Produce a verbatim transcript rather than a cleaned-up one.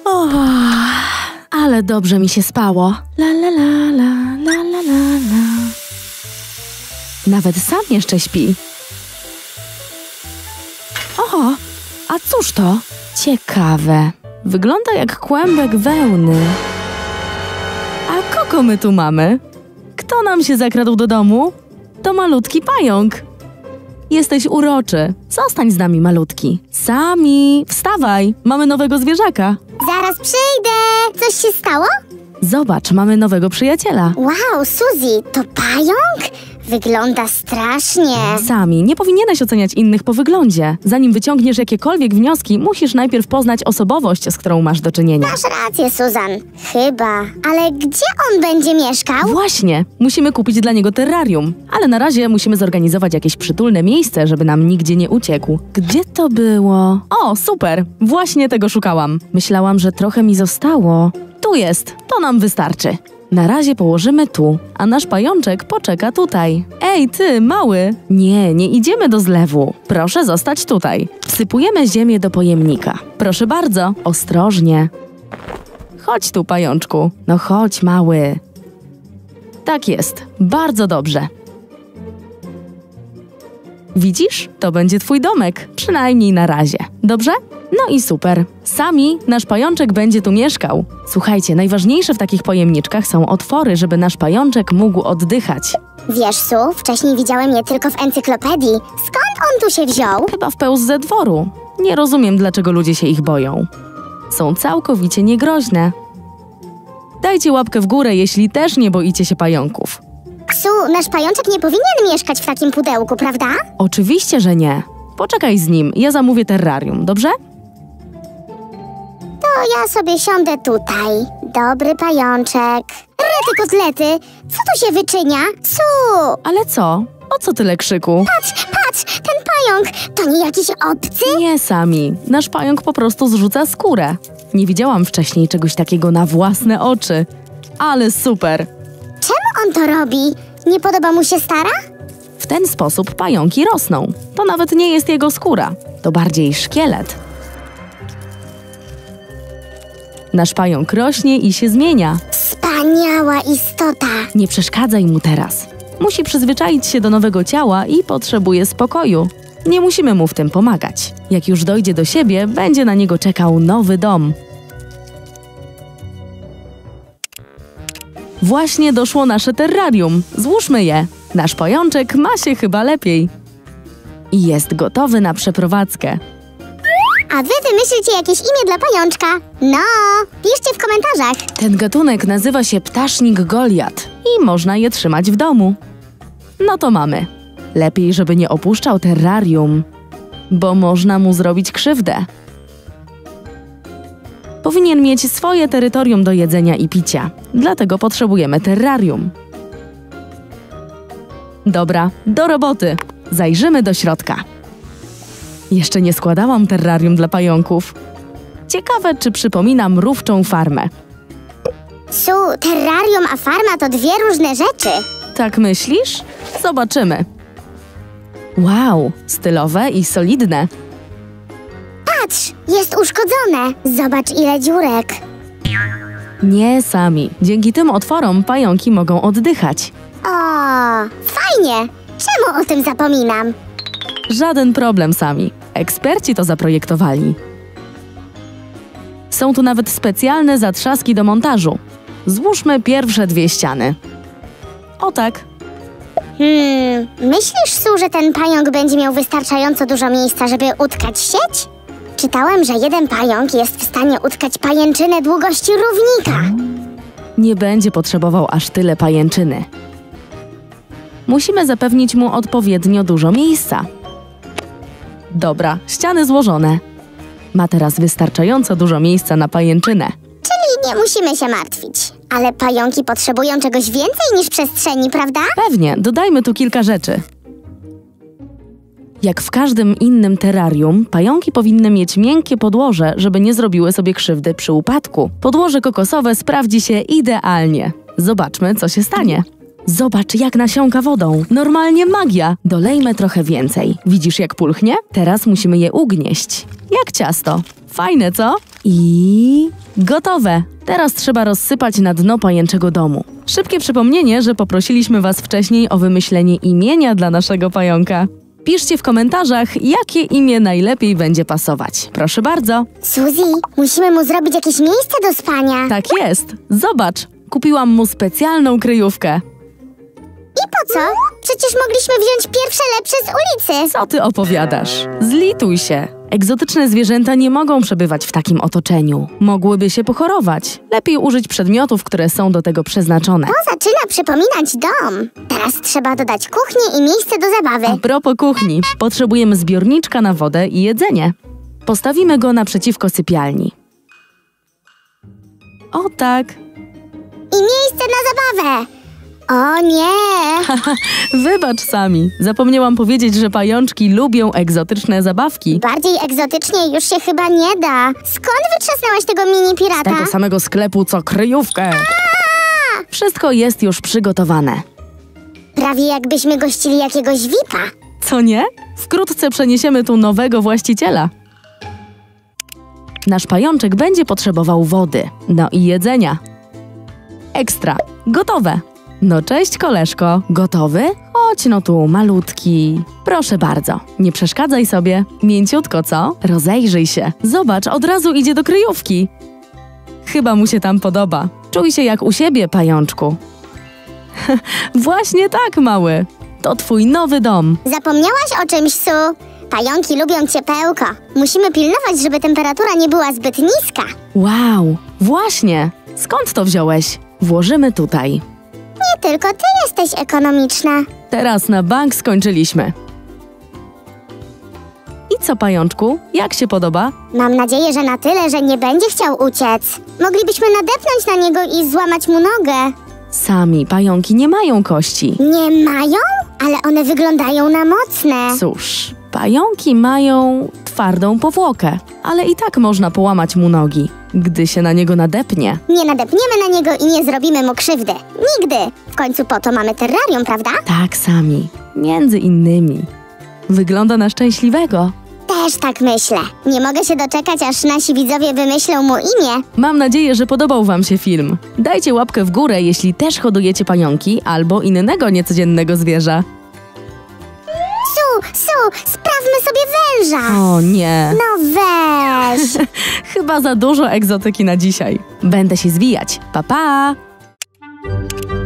Oh, ale dobrze mi się spało. La la la la la la la la. Nawet sam jeszcze śpi. O, a cóż to? Ciekawe. Wygląda jak kłębek wełny. A kogo my tu mamy? Kto nam się zakradł do domu? To malutki pająk. Jesteś uroczy. Zostań z nami, malutki. Sami, wstawaj. Mamy nowego zwierzaka. Zaraz przyjdę. Coś się stało? Zobacz, mamy nowego przyjaciela. Wow, Suzy, to pająk? Wygląda strasznie. Sami, nie powinieneś oceniać innych po wyglądzie. Zanim wyciągniesz jakiekolwiek wnioski, musisz najpierw poznać osobowość, z którą masz do czynienia. Masz rację, Susan. Chyba. Ale gdzie on będzie mieszkał? Właśnie. Musimy kupić dla niego terrarium. Ale na razie musimy zorganizować jakieś przytulne miejsce, żeby nam nigdzie nie uciekł. Gdzie to było? O, super. Właśnie tego szukałam. Myślałam, że trochę mi zostało. Tu jest. To nam wystarczy. Na razie położymy tu, a nasz pajączek poczeka tutaj. Ej, ty, mały! Nie, nie idziemy do zlewu. Proszę zostać tutaj. Wsypujemy ziemię do pojemnika. Proszę bardzo, ostrożnie. Chodź tu, pajączku. No chodź, mały. Tak jest, bardzo dobrze. Widzisz? To będzie twój domek, przynajmniej na razie. Dobrze? No i super. Sami nasz pajączek będzie tu mieszkał. Słuchajcie, najważniejsze w takich pojemniczkach są otwory, żeby nasz pajączek mógł oddychać. Wiesz, Su, wcześniej widziałem je tylko w encyklopedii. Skąd on tu się wziął? Chyba wpełzł ze dworu. Nie rozumiem, dlaczego ludzie się ich boją. Są całkowicie niegroźne. Dajcie łapkę w górę, jeśli też nie boicie się pająków. Su, nasz pajączek nie powinien mieszkać w takim pudełku, prawda? Oczywiście, że nie. Poczekaj z nim, ja zamówię terrarium, dobrze? To ja sobie siądę tutaj. Dobry pajączek. Rety kotlety, co tu się wyczynia? Su! Ale co? O co tyle krzyku? Patrz, patrz, ten pająk, to nie jakiś obcy? Nie, Sami. Nasz pająk po prostu zrzuca skórę. Nie widziałam wcześniej czegoś takiego na własne oczy. Ale super! Czemu on to robi? Nie podoba mu się stara? W ten sposób pająki rosną. To nawet nie jest jego skóra. To bardziej szkielet. Nasz pająk rośnie i się zmienia. Wspaniała istota. Nie przeszkadzaj mu teraz. Musi przyzwyczaić się do nowego ciała i potrzebuje spokoju. Nie musimy mu w tym pomagać. Jak już dojdzie do siebie, będzie na niego czekał nowy dom. Właśnie doszło nasze terrarium. Złóżmy je. Nasz pajączek ma się chyba lepiej. I jest gotowy na przeprowadzkę. A wy wymyślcie jakieś imię dla pajączka. No, piszcie w komentarzach. Ten gatunek nazywa się ptasznik Goliat i można je trzymać w domu. No to mamy. Lepiej, żeby nie opuszczał terrarium, bo można mu zrobić krzywdę. Powinien mieć swoje terytorium do jedzenia i picia, dlatego potrzebujemy terrarium. Dobra, do roboty. Zajrzymy do środka. Jeszcze nie składałam terrarium dla pająków. Ciekawe, czy przypomina mrówczą farmę. Su, terrarium a farma to dwie różne rzeczy. Tak myślisz? Zobaczymy. Wow, stylowe i solidne. Patrz, jest uszkodzone. Zobacz, ile dziurek. Nie, Sami. Dzięki tym otworom pająki mogą oddychać. O, fajnie. Czemu o tym zapominam? Żaden problem, Sami. Eksperci to zaprojektowali. Są tu nawet specjalne zatrzaski do montażu. Złóżmy pierwsze dwie ściany. O tak. Hmm, myślisz, Su, że ten pająk będzie miał wystarczająco dużo miejsca, żeby utkać sieć? Czytałem, że jeden pająk jest w stanie utkać pajęczynę długości równika. Nie będzie potrzebował aż tyle pajęczyny. Musimy zapewnić mu odpowiednio dużo miejsca. Dobra, ściany złożone. Ma teraz wystarczająco dużo miejsca na pajęczynę. Czyli nie musimy się martwić. Ale pająki potrzebują czegoś więcej niż przestrzeni, prawda? Pewnie, dodajmy tu kilka rzeczy. Jak w każdym innym terrarium, pająki powinny mieć miękkie podłoże, żeby nie zrobiły sobie krzywdy przy upadku. Podłoże kokosowe sprawdzi się idealnie. Zobaczmy, co się stanie. Zobacz, jak nasiąka wodą. Normalnie magia. Dolejmy trochę więcej. Widzisz, jak pulchnie? Teraz musimy je ugnieść. Jak ciasto. Fajne, co? I gotowe! Teraz trzeba rozsypać na dno pajęczego domu. Szybkie przypomnienie, że poprosiliśmy was wcześniej o wymyślenie imienia dla naszego pająka. Piszcie w komentarzach, jakie imię najlepiej będzie pasować. Proszę bardzo. Suzy, musimy mu zrobić jakieś miejsce do spania. Tak jest. Zobacz, kupiłam mu specjalną kryjówkę. I po co? Przecież mogliśmy wziąć pierwsze lepsze z ulicy. Co ty opowiadasz? Zlituj się. Egzotyczne zwierzęta nie mogą przebywać w takim otoczeniu. Mogłyby się pochorować. Lepiej użyć przedmiotów, które są do tego przeznaczone. To zaczyna przypominać dom. Teraz trzeba dodać kuchnię i miejsce do zabawy. A propos kuchni, potrzebujemy zbiorniczka na wodę i jedzenie. Postawimy go naprzeciwko sypialni. O tak. I miejsce na zabawę. O nie! Wybacz sami. Zapomniałam powiedzieć, że pajączki lubią egzotyczne zabawki. Bardziej egzotycznie już się chyba nie da. Skąd wytrzasnęłaś tego mini pirata? Z tego samego sklepu, co kryjówkę. Wszystko jest już przygotowane. Prawie jakbyśmy gościli jakiegoś V I P a. Co nie? Wkrótce przeniesiemy tu nowego właściciela. Nasz pajączek będzie potrzebował wody, no i jedzenia. Ekstra. Gotowe. No cześć, koleżko. Gotowy? Chodź no tu, malutki. Proszę bardzo. Nie przeszkadzaj sobie. Mięciutko, co? Rozejrzyj się. Zobacz, od razu idzie do kryjówki. Chyba mu się tam podoba. Czuj się jak u siebie, pajączku. Właśnie tak, mały. To twój nowy dom. Zapomniałaś o czymś, Su? Pająki lubią ciepełko. Musimy pilnować, żeby temperatura nie była zbyt niska. Wow, właśnie. Skąd to wziąłeś? Włożymy tutaj. Nie tylko ty jesteś ekonomiczna. Teraz na bank skończyliśmy. I co, pajączku? Jak się podoba? Mam nadzieję, że na tyle, że nie będzie chciał uciec. Moglibyśmy nadepnąć na niego i złamać mu nogę. Sami pająki nie mają kości. Nie mają? Ale one wyglądają na mocne. Cóż, pająki mają twardą powłokę, ale i tak można połamać mu nogi, gdy się na niego nadepnie. Nie nadepniemy na niego i nie zrobimy mu krzywdy. Nigdy! W końcu po to mamy terrarium, prawda? Tak, Sami. Między innymi. Wygląda na szczęśliwego. Też tak myślę. Nie mogę się doczekać, aż nasi widzowie wymyślą mu imię. Mam nadzieję, że podobał wam się film. Dajcie łapkę w górę, jeśli też hodujecie pająki albo innego niecodziennego zwierza. Su, Su, sprawmy sobie węża. O nie. No weź. Chyba za dużo egzotyki na dzisiaj. Będę się zwijać. Pa, pa!